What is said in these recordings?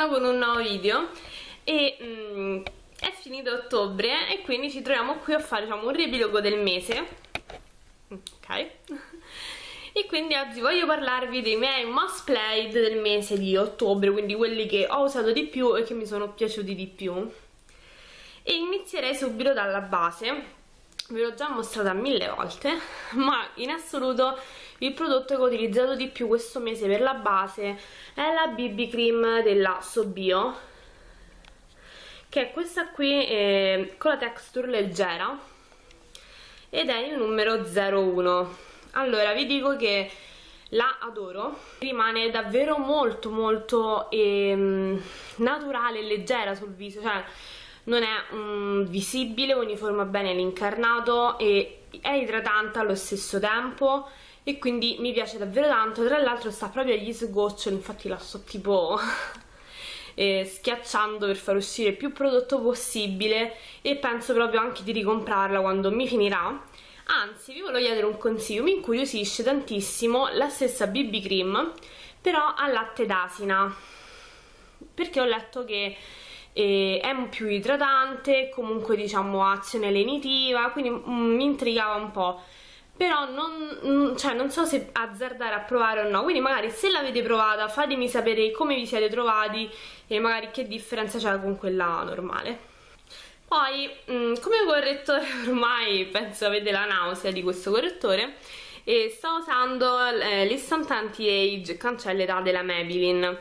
ritorno con un nuovo video e è finito ottobre e quindi ci troviamo qui a fare, diciamo, un riepilogo del mese, ok? E quindi oggi voglio parlarvi dei miei must played del mese di ottobre, quindi quelli che ho usato di più e che mi sono piaciuti di più. E inizierei subito dalla base. Ve l'ho già mostrata 1000 volte, ma in assoluto il prodotto che ho utilizzato di più questo mese per la base è la BB Cream della Sobio, che è questa qui con la texture leggera ed è il numero 01. Allora vi dico che la adoro, rimane davvero molto naturale e leggera sul viso, cioè non è visibile, uniforma bene l'incarnato e è idratante allo stesso tempo e quindi mi piace davvero tanto. Tra l'altro sta proprio agli sgoccioli, infatti la sto tipo schiacciando per far uscire il più prodotto possibile e penso proprio anche di ricomprarla quando mi finirà. Anzi, vi voglio chiedere un consiglio, mi incuriosisce tantissimo la stessa BB Cream però al latte d'asina, perché ho letto che è più idratante, comunque diciamo ha azione lenitiva, quindi mi intrigava un po', però non so se azzardare a provare o no, quindi magari se l'avete provata fatemi sapere come vi siete trovati e magari che differenza c'è con quella normale. Poi come correttore ormai penso avete la nausea di questo correttore e sto usando l'Instant Anti-Age cancella età della Maybelline,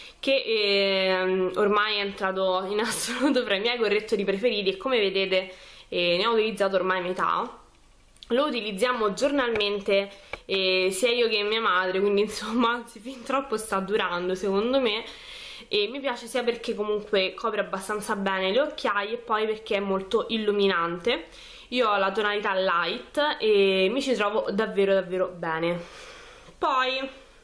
che ormai è entrato in assoluto fra i miei correttori preferiti e come vedete ne ho utilizzato ormai metà. Lo utilizziamo giornalmente sia io che mia madre, quindi insomma anzi fin troppo sta durando secondo me, e mi piace sia perché comunque copre abbastanza bene le occhiaie e poi perché è molto illuminante. Io ho la tonalità light e mi ci trovo davvero bene. Poi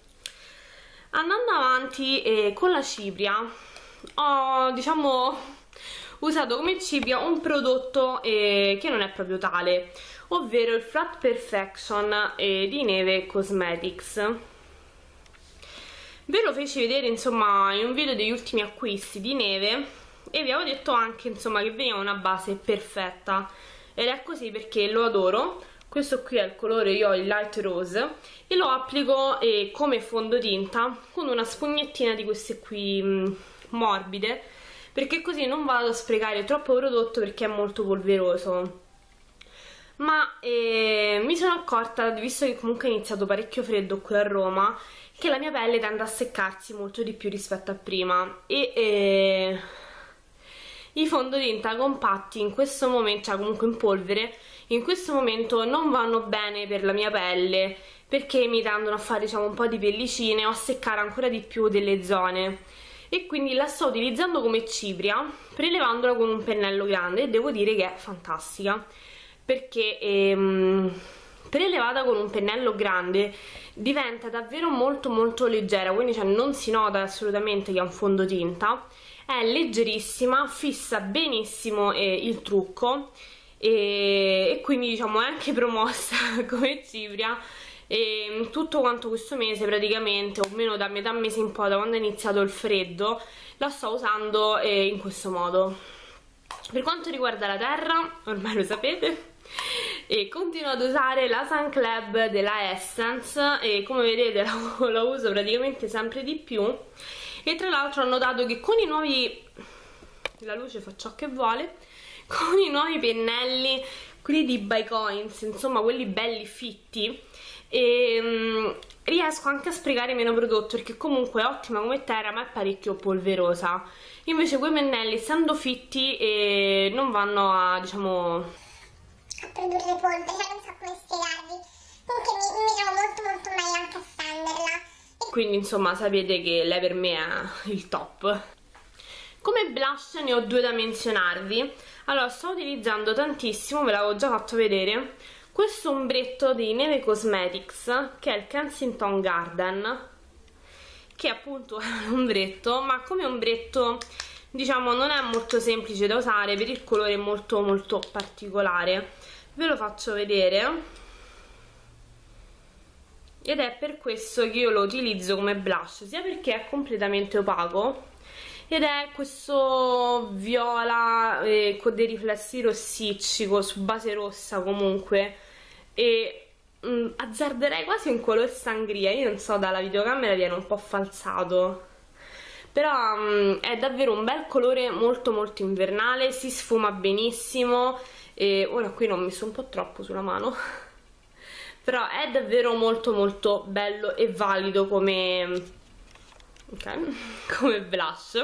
andando avanti con la cipria ho diciamo usato come cipria un prodotto che non è proprio tale, ovvero il Flat Perfection di Neve Cosmetics. Ve lo feci vedere insomma in un video degli ultimi acquisti di Neve e vi avevo detto anche insomma che veniva una base perfetta ed è così perché lo adoro. Questo qui è il colore, io ho il light rose e lo applico come fondotinta con una spugnettina di queste qui morbide, perché così non vado a sprecare troppo prodotto perché è molto polveroso. Ma mi sono accorta, visto che comunque è iniziato parecchio freddo qui a Roma, che la mia pelle tende a seccarsi molto di più rispetto a prima e i fondotinta compatti in questo momento, cioè comunque in polvere, in questo momento non vanno bene per la mia pelle perché mi tendono a fare diciamo un po' di pellicine o a seccare ancora di più delle zone, e quindi la sto utilizzando come cipria prelevandola con un pennello grande e devo dire che è fantastica perché prelevata con un pennello grande diventa davvero molto leggera, quindi cioè, non si nota assolutamente che è un fondotinta, è leggerissima, fissa benissimo il trucco e quindi diciamo è anche promossa come cipria e tutto quanto questo mese praticamente, o meno da metà mese in poi, da quando è iniziato il freddo, la sto usando in questo modo. Per quanto riguarda la terra, ormai lo sapete, e continuo ad usare la Sun Club della Essence e come vedete la uso praticamente sempre di più. E tra l'altro ho notato che con i nuovi, la luce fa ciò che vuole, con i nuovi pennelli, quelli di By Coins, insomma quelli belli fitti, riesco anche a sprecare meno prodotto perché comunque è ottima come terra ma è parecchio polverosa. Invece quei pennelli, essendo fitti, non vanno a diciamo a produrre polvere, cioè non so come spiegarvi. Comunque mi trovo molto meglio anche a stenderla. Quindi insomma sapete che lei per me è il top. Come blush ne ho due da menzionarvi. Allora sto utilizzando tantissimo, ve l'avevo già fatto vedere, questo ombretto di Neve Cosmetics che è il Kensington Garden, che appunto è un ombretto, ma come ombretto diciamo non è molto semplice da usare per il colore molto particolare. Ve lo faccio vedere ed è per questo che io lo utilizzo come blush, sia perché è completamente opaco ed è questo viola con dei riflessi rossicci su base rossa comunque, e azzarderei quasi un color sangria. Io non so, dalla videocamera viene un po' falsato, però è davvero un bel colore, molto molto invernale, si sfuma benissimo, e ora qui l'ho messo un po' troppo sulla mano però è davvero molto molto bello e valido come, come blush,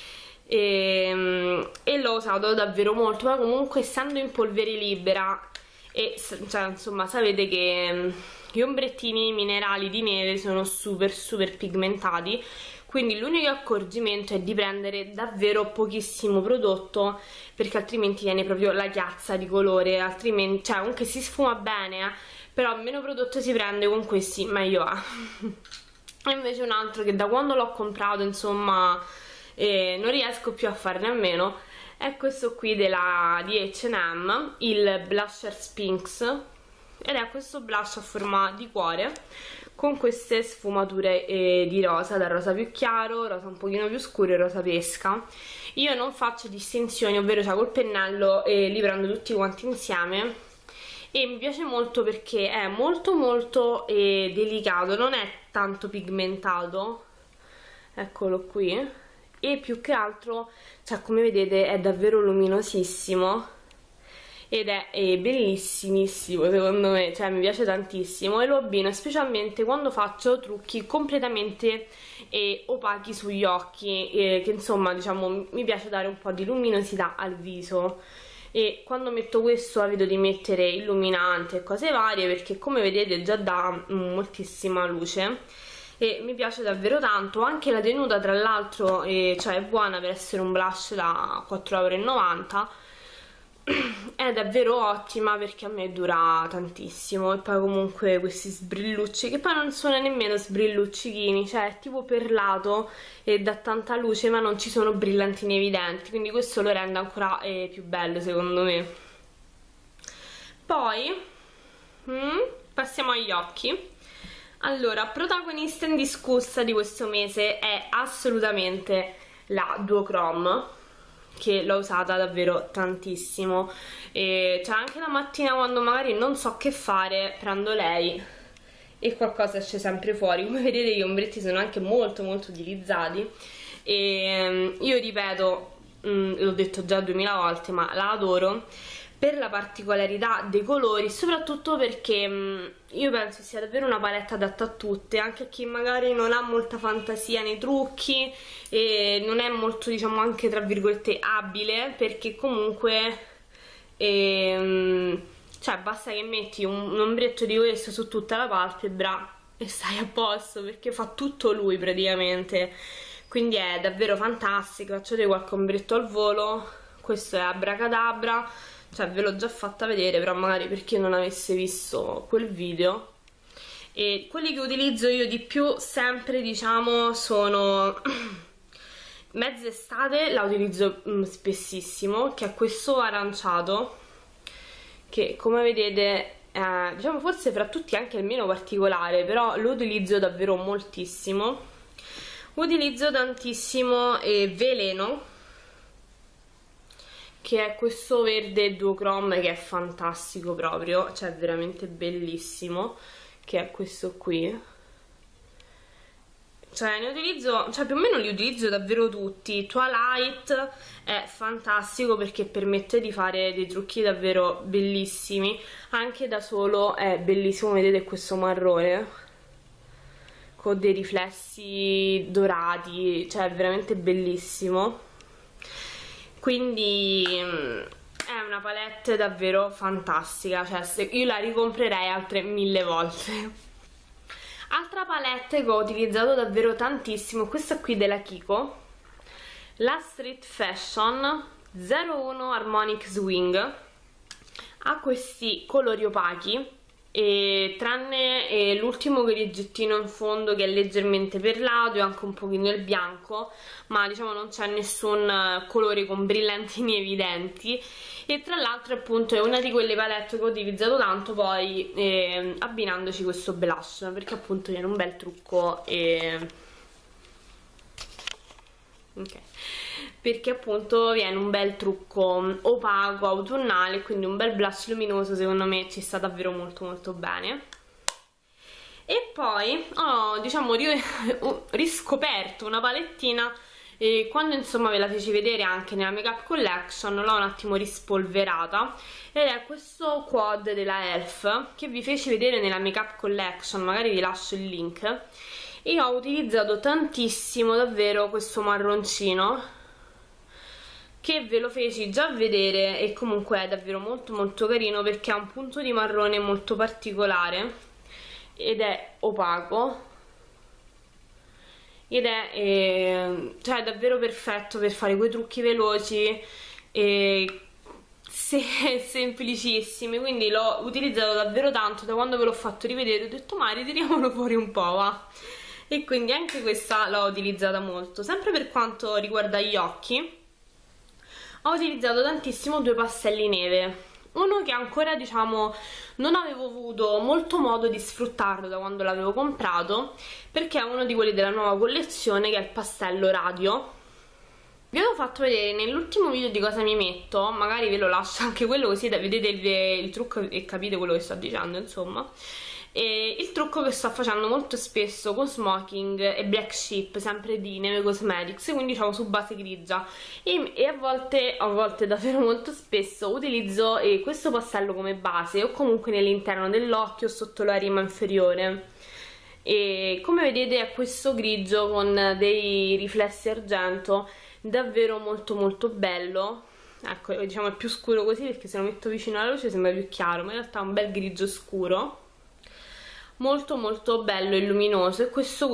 e l'ho usato davvero molto. Ma comunque, essendo in polvere libera, e cioè, insomma, sapete che gli ombrettini minerali di neve sono super super pigmentati, quindi l'unico accorgimento è di prendere davvero pochissimo prodotto, perché altrimenti viene proprio la chiazza di colore, altrimenti, cioè, comunque si sfuma bene, però meno prodotto si prende con questi meglio è. E invece un altro che da quando l'ho comprato, insomma, non riesco più a farne a meno, è questo qui di H&M, il Blusher Sphinx, ed è questo blush a forma di cuore con queste sfumature di rosa, dal rosa più chiaro, rosa un pochino più scuro e rosa pesca. Io non faccio distinzioni, ovvero cioè col pennello li prendo tutti quanti insieme, e mi piace molto perché è molto molto delicato, non è tanto pigmentato, eccolo qui, e più che altro, cioè, come vedete, è davvero luminosissimo ed è bellissimissimo secondo me, cioè mi piace tantissimo, e lo abbino specialmente quando faccio trucchi completamente opachi sugli occhi, che insomma, diciamo, mi piace dare un po' di luminosità al viso. E quando metto questo evito di mettere illuminante e cose varie, perché come vedete già dà moltissima luce e mi piace davvero tanto. Anche la tenuta, tra l'altro, cioè è buona per essere un blush da 4,90 €, è davvero ottima perché a me dura tantissimo. E poi comunque questi sbrillucci, che poi non sono nemmeno sbrilluccichini, cioè è tipo perlato e dà tanta luce, ma non ci sono brillantini evidenti, quindi questo lo rende ancora più bello secondo me. Poi passiamo agli occhi. Allora, protagonista indiscussa di questo mese è assolutamente la Duochrome, che l'ho usata davvero tantissimo, e cioè anche la mattina quando magari non so che fare prendo lei e qualcosa esce sempre fuori. Come vedete gli ombretti sono anche molto molto utilizzati, e io ripeto, l'ho detto già 2000 volte, ma la adoro per la particolarità dei colori, soprattutto perché io penso sia davvero una palette adatta a tutte, anche a chi magari non ha molta fantasia nei trucchi e non è molto, diciamo, anche tra virgolette abile, perché comunque cioè basta che metti un ombretto di questo su tutta la palpebra e stai a posto, perché fa tutto lui praticamente. Quindi è davvero fantastico. Faccio vedere qualche ombretto al volo. Questo è Abracadabra, cioè ve l'ho già fatta vedere, però magari per chi non avesse visto quel video. E quelli che utilizzo io di più sempre, diciamo, sono mezz'estate, la utilizzo spessissimo, che è questo aranciato, che come vedete diciamo forse fra tutti anche il meno particolare, però lo utilizzo davvero moltissimo. Utilizzo tantissimo Veleno, che è questo verde Duochrome che è fantastico proprio, cioè veramente bellissimo, che è questo qui. Cioè ne utilizzo, cioè più o meno li utilizzo davvero tutti. Twilight è fantastico perché permette di fare dei trucchi davvero bellissimi, anche da solo è bellissimo. Vedete questo marrone con dei riflessi dorati, cioè è veramente bellissimo. Quindi è una palette davvero fantastica, cioè io la ricomprerei altre 1000 volte. Altra palette che ho utilizzato davvero tantissimo, questa qui della Kiko, la Street Fashion 01 Harmonic Swing. Ha questi colori opachi, e tranne l'ultimo griggettino in fondo che è leggermente perlato e anche un pochino il bianco, ma diciamo non c'è nessun colore con brillantini evidenti. E tra l'altro appunto è una di quelle palette che ho utilizzato tanto poi abbinandoci questo blush, perché appunto viene un bel trucco ok, perché appunto viene un bel trucco opaco, autunnale, quindi un bel blush luminoso, secondo me ci sta davvero molto molto bene. E poi ho, diciamo, riscoperto una palettina e quando insomma ve la feci vedere anche nella Makeup Collection l'ho un attimo rispolverata, ed è questo quad della Elf che vi feci vedere nella Makeup Collection, magari vi lascio il link. E ho utilizzato tantissimo davvero questo marroncino, che ve lo feci già vedere e comunque è davvero molto molto carino perché ha un punto di marrone molto particolare ed è opaco, ed è cioè davvero perfetto per fare quei trucchi veloci e semplicissimi, quindi l'ho utilizzato davvero tanto. Da quando ve l'ho fatto rivedere ho detto ma ritiriamolo fuori un po', va, e quindi anche questa l'ho utilizzata molto. Sempre per quanto riguarda gli occhi ho utilizzato tantissimo due pastelli neve, uno che ancora, diciamo, non avevo avuto molto modo di sfruttarlo da quando l'avevo comprato, perché è uno di quelli della nuova collezione, che è il pastello radio. Vi avevo fatto vedere nell'ultimo video di cosa mi metto, magari ve lo lascio anche quello così vedete il trucco e capite quello che sto dicendo, insomma. E il trucco che sto facendo molto spesso con Smoking e Black Sheep, sempre di Neve Cosmetics, quindi diciamo su base grigia, e a volte davvero molto spesso utilizzo questo pastello come base o comunque nell'interno dell'occhio sotto la rima inferiore. E come vedete è questo grigio con dei riflessi argento, davvero molto molto bello. Ecco, diciamo è più scuro così perché se lo metto vicino alla luce sembra più chiaro, ma in realtà è un bel grigio scuro, molto molto bello e luminoso. E questo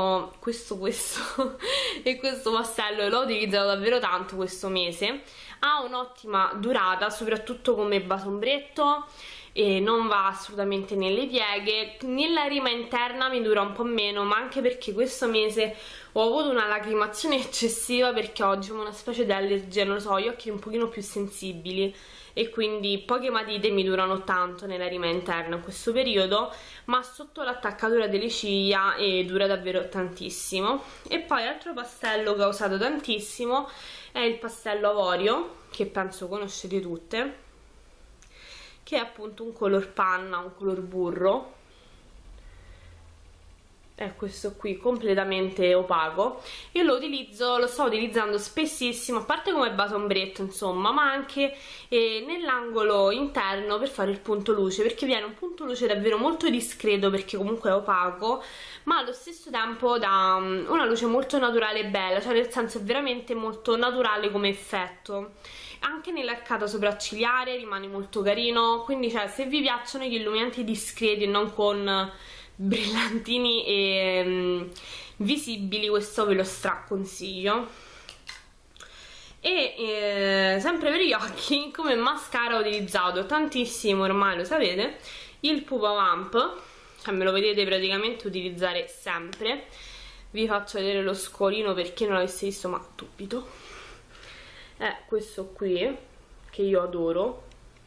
e questo pastello l'ho utilizzato davvero tanto questo mese, ha un'ottima durata soprattutto come base ombretto e non va assolutamente nelle pieghe. Nella rima interna mi dura un po' meno, ma anche perché questo mese ho avuto una lacrimazione eccessiva perché ho, diciamo, una specie di allergia, non lo so, gli occhi un pochino più sensibili e quindi poche matite mi durano tanto nella rima interna in questo periodo, ma sotto l'attaccatura delle ciglia dura davvero tantissimo. E poi altro pastello che ho usato tantissimo è il pastello avorio, che penso conoscete tutte, che è appunto un color panna, un color burro. È questo qui completamente opaco. Io lo sto utilizzando spessissimo, a parte come base ombretto insomma, ma anche nell'angolo interno per fare il punto luce, perché viene un punto luce davvero molto discreto perché comunque è opaco, ma allo stesso tempo dà una luce molto naturale e bella, cioè nel senso è veramente molto naturale come effetto. Anche nell'arcata sopraccigliare rimane molto carino, quindi cioè, se vi piacciono gli illuminanti discreti e non con brillantini e visibili, questo ve lo straconsiglio. E sempre per gli occhi come mascara ho utilizzato tantissimo, ormai lo sapete, il Pupa Vamp, cioè me lo vedete praticamente utilizzare sempre. Vi faccio vedere lo scolino per chi non l'avesse visto, ma dubito. È questo qui che io adoro,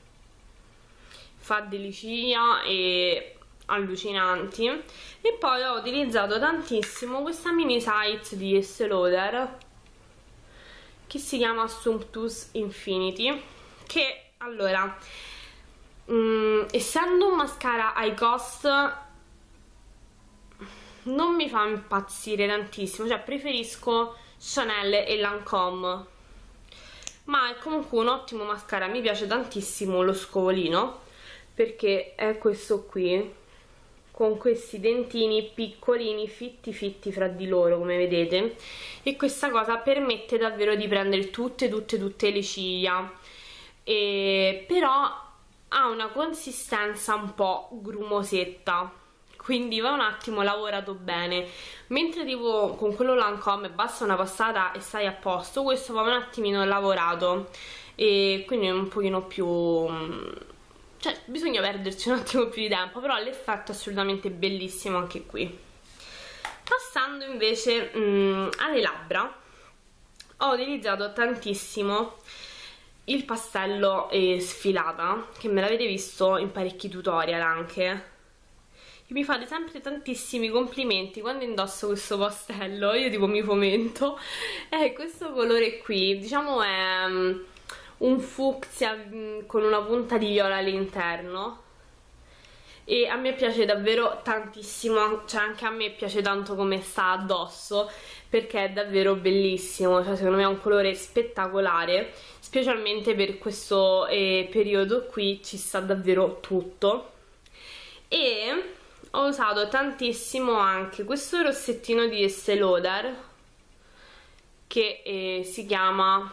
fa delle ciglia e allucinanti. E poi ho utilizzato tantissimo questa mini size di Estée Lauder che si chiama Sumptuous Infinity, che allora essendo un mascara high cost non mi fa impazzire tantissimo, cioè preferisco Chanel e Lancôme, ma è comunque un ottimo mascara. Mi piace tantissimo lo scovolino perché è questo qui con questi dentini piccolini fitti fra di loro, come vedete, e questa cosa permette davvero di prendere tutte le ciglia, però ha una consistenza un po' grumosetta, quindi va un attimo lavorato bene, mentre tipo con quello Lancôme basta una passata e stai a posto, questo va un attimino lavorato e quindi è un pochino più, cioè bisogna perderci un attimo più di tempo, però l'effetto è assolutamente bellissimo anche qui. Passando invece alle labbra, ho utilizzato tantissimo il pastello sfilata, che me l'avete visto in parecchi tutorial anche. che mi fate sempre tantissimi complimenti quando indosso questo pastello, io tipo mi fomento. Questo colore qui, diciamo è un fucsia con una punta di viola all'interno, e a me piace davvero tantissimo, cioè anche a me piace tanto come sta addosso, perché è davvero bellissimo, cioè secondo me è un colore spettacolare, specialmente per questo periodo qui ci sta davvero tutto. E ho usato tantissimo anche questo rossettino di Estée Lauder che si chiama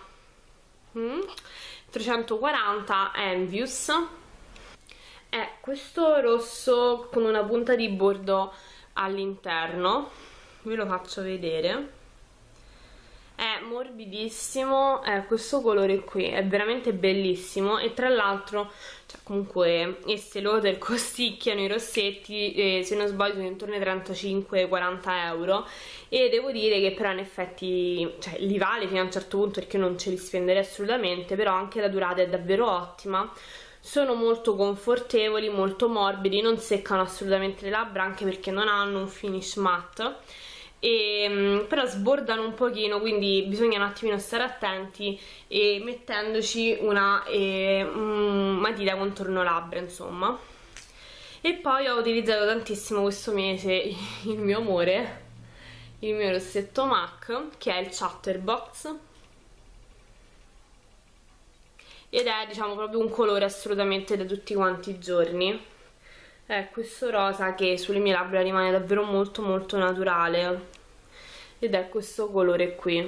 340 Envious. È questo rosso con una punta di bordeaux all'interno, ve lo faccio vedere. È morbidissimo, è questo colore qui, è veramente bellissimo, e tra l'altro, cioè, comunque Estée Lauder costicchiano i rossetti, se non sbaglio sono intorno ai 35-40 euro, e devo dire che però in effetti, cioè, li vale fino a un certo punto, perché non ce li spenderei assolutamente, però anche la durata è davvero ottima. Sono molto confortevoli, molto morbidi, non seccano assolutamente le labbra, anche perché non hanno un finish matte, però sbordano un pochino, quindi bisogna un attimino stare attenti, e mettendoci una matita contorno labbra, insomma. E poi ho utilizzato tantissimo questo mese il mio amore, il mio rossetto MAC, che è il Chatterbox, ed è, diciamo, proprio un colore assolutamente da tutti quanti i giorni. È questo rosa che sulle mie labbra rimane davvero molto molto naturale, ed è questo colore qui.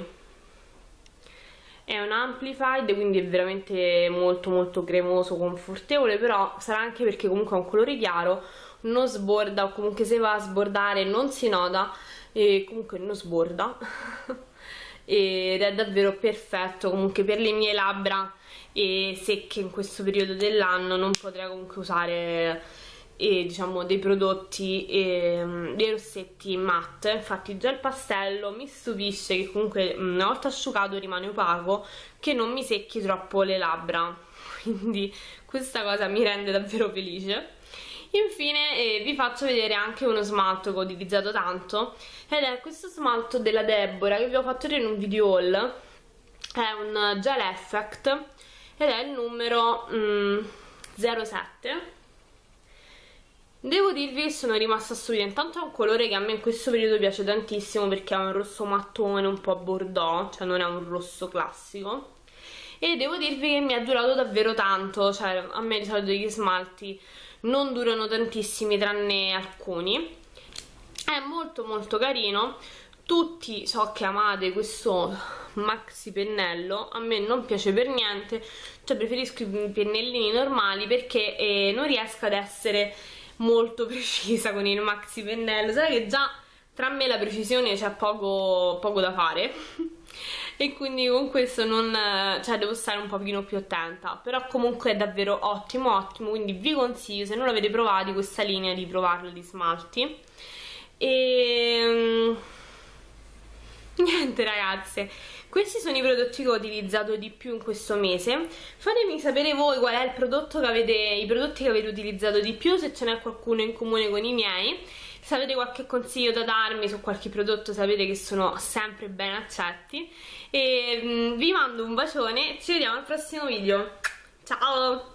È un amplified, quindi è veramente molto molto cremoso, confortevole, però sarà anche perché comunque è un colore chiaro, non sborda, o comunque se va a sbordare non si nota, e comunque non sborda ed è davvero perfetto comunque per le mie labbra secche in questo periodo dell'anno. Non potrei comunque usare diciamo dei prodotti, dei rossetti matte. Infatti già il pastello mi stupisce che comunque una volta asciugato rimane opaco, che non mi secchi troppo le labbra, quindi questa cosa mi rende davvero felice. Infine vi faccio vedere anche uno smalto che ho utilizzato tanto, ed è questo smalto della Deborah che vi ho fatto vedere in un video haul. È un Gel Effect ed è il numero 07. Devo dirvi che sono rimasta stupida. Intanto è un colore che a me in questo periodo piace tantissimo, perché è un rosso mattone un po' bordeaux, cioè non è un rosso classico, e devo dirvi che mi è durato davvero tanto. Cioè a me di solito gli smalti non durano tantissimi, tranne alcuni. È molto molto carino. Tutti so che amate questo maxi pennello, a me non piace per niente, cioè preferisco i pennellini normali, perché non riesco ad essere molto precisa con il maxi pennello. Sai che già tra me e la precisione c'è poco da fare e quindi con questo non, cioè devo stare un pochino più attenta, però comunque è davvero ottimo ottimo, quindi vi consiglio, se non l'avete provato questa linea, di provarla di smalti. E niente ragazze, questi sono i prodotti che ho utilizzato di più in questo mese. Fatemi sapere voi qual è il prodotto che avete, i prodotti che avete utilizzato di più, se ce n'è qualcuno in comune con i miei. Se avete qualche consiglio da darmi su qualche prodotto, sapete che sono sempre ben accetti. E vi mando un bacione, ci vediamo al prossimo video. Ciao!